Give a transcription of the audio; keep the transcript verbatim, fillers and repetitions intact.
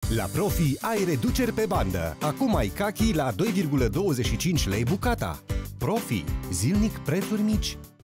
La Profi ai reduceri pe bandă. Acum ai cachi la doi virgulă douăzeci și cinci lei bucata. Profi. Zilnic prețuri mici.